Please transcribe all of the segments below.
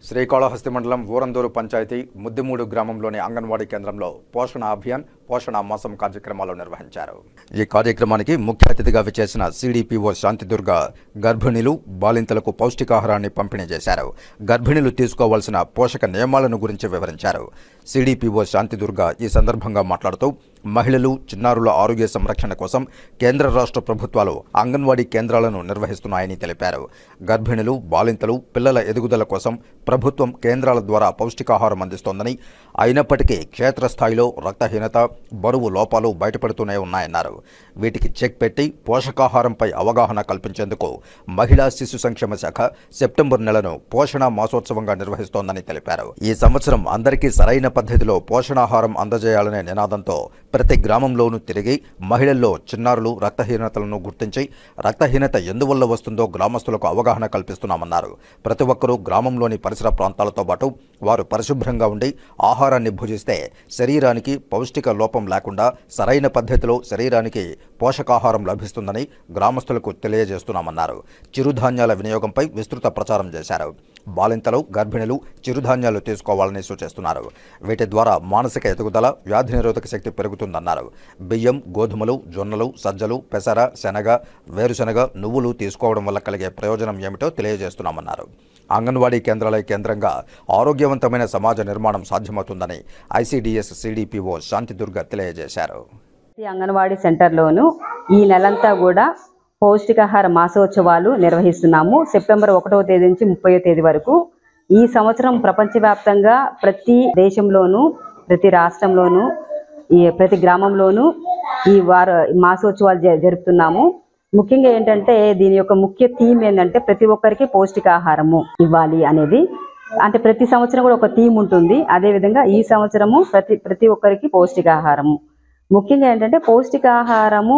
శ్రీకాళహస్తి మండలం ఊరందూరు పంచాయతీ ముద్దిమూడు గ్రామంలోని అంగన్వాడీ కేంద్రంలో పోషణ అభియాన్ పోషణ మాసం కార్యక్రమాలు నిర్వహించారు. ఈ కార్యక్రమానికి ముఖ్య అతిథిగా విచ్చేసిన సిడిపిఓ శాంతిదుర్గ గర్భిణీలు బాలింతలకు పౌష్టికాహారాన్ని పంపిణీ చేశారు. గర్భిణీలు తీసుకోవాల్సిన పోషక నియమాలను గురించి వివరించారు. సిడిపిఓ శాంతిదుర్గ ఈ సందర్భంగా మాట్లాడుతూ మహిళలు చిన్నారుల ఆరోగ్య సంరక్షణ కోసం కేంద్ర రాష్ట్ర ప్రభుత్వాలు అంగన్వాడీ కేంద్రాలను నిర్వహిస్తున్నాయని తెలిపారు. గర్భిణీలు బాలింతలు పిల్లల ఎదుగుదల కోసం ప్రభుత్వం కేంద్రాల ద్వారా పౌష్టికాహారం అందిస్తోందని, అయినప్పటికీ క్షేత్రస్థాయిలో రక్తహీనత, బరువు లోపాలు బయటపడుతూనే ఉన్నాయన్నారు. వీటికి చెక్ పెట్టి పోషకాహారంపై అవగాహన కల్పించేందుకు మహిళా శిశు సంక్షేమ శాఖ సెప్టెంబర్ నెలను పోషణ మాసోత్సవంగా నిర్వహిస్తోందని తెలిపారు. ఈ సంవత్సరం అందరికీ సరైన పద్ధతిలో పోషణాహారం అందజేయాలనే నినాదంతో ప్రతి గ్రామంలోనూ తిరిగి మహిళల్లో చిన్నారులు రక్తహీనతలను గుర్తించి రక్తహీనత ఎందువల్ల వస్తుందో గ్రామస్తులకు అవగాహన కల్పిస్తున్నామన్నారు. ప్రతి ఒక్కరూ గ్రామంలోని పరిసర ప్రాంతాలతో పాటు వారు పరిశుభ్రంగా ఉండి ఆహారాన్ని భుజిస్తే శరీరానికి పౌష్టిక లోపం లేకుండా సరైన పద్ధతిలో శరీరానికి పోషకాహారం లభిస్తుందని గ్రామస్తులకు తెలియజేస్తున్నామన్నారు. చిరుధాన్యాల వినియోగంపై విస్తృత ప్రచారం చేశారు. బాలింతలు, గర్భిణులు చిరుధాన్యాలు తీసుకోవాలని సూచిస్తున్నారు. వీటి ద్వారా మానసిక ఎదుగుదల, వ్యాధి నిరోధక శక్తి పెరుగుతుందన్నారు. బియ్యం, గోధుమలు, జొన్నలు, సజ్జలు, పెసర, శనగ, వేరుశనగ, నువ్వులు తీసుకోవడం వల్ల కలిగే ప్రయోజనం ఏమిటో తెలియజేస్తున్నామన్నారు. అంగన్వాడీ కేంద్రాల కేంద్రంగా ఆరోగ్యవంతమైన సమాజ నిర్మాణం సాధ్యమవుతుందని ఐసిడిఎస్ సిడిపిఓ శాంతిదుర్గ తెలియజేశారు. అంగన్వాడీ సెంటర్లోనూ ఈ నెలంతా కూడా పౌష్టికాహార మాసోత్సవాలు నిర్వహిస్తున్నాము. సెప్టెంబర్ 1వ తేదీ నుంచి 30వ తేదీ వరకు. ఈ సంవత్సరం ప్రపంచవ్యాప్తంగా ప్రతి దేశంలోనూ, ప్రతి రాష్ట్రంలోనూ, ప్రతి గ్రామంలోనూ ఈ మాసోత్సవాలు జరుపుతున్నాము. ముఖ్యంగా ఏంటంటే దీని యొక్క ముఖ్య థీమ్ ఏంటంటే ప్రతి ఒక్కరికి పౌష్టికాహారము ఇవ్వాలి అనేది. అంటే ప్రతి సంవత్సరం కూడా ఒక థీమ్ ఉంటుంది. అదేవిధంగా ఈ సంవత్సరము ప్రతి ఒక్కరికి పౌష్టికాహారము. ముఖ్యంగా ఏంటంటే పౌష్టికాహారము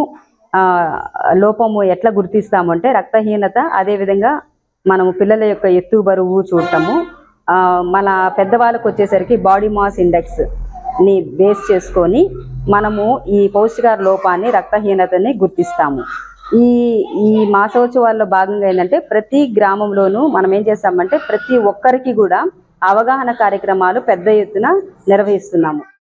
లోపము ఎట్లా గుర్తిస్తామంటే రక్తహీనత, అదేవిధంగా మనము పిల్లల యొక్క ఎత్తు బరువు చూడటము, మన పెద్దవాళ్ళకు వచ్చేసరికి బాడీ మాస్ ఇండెక్స్ని బేస్ చేసుకొని మనము ఈ పౌష్టికాహార లోపాన్ని, రక్తహీనతని గుర్తిస్తాము. ఈ మాసోత్సవాల్లో భాగంగా ఏంటంటే ప్రతి గ్రామంలోనూ మనం ఏం చేస్తామంటే ప్రతి ఒక్కరికి కూడా అవగాహన కార్యక్రమాలు పెద్ద ఎత్తున నిర్వహిస్తున్నాము.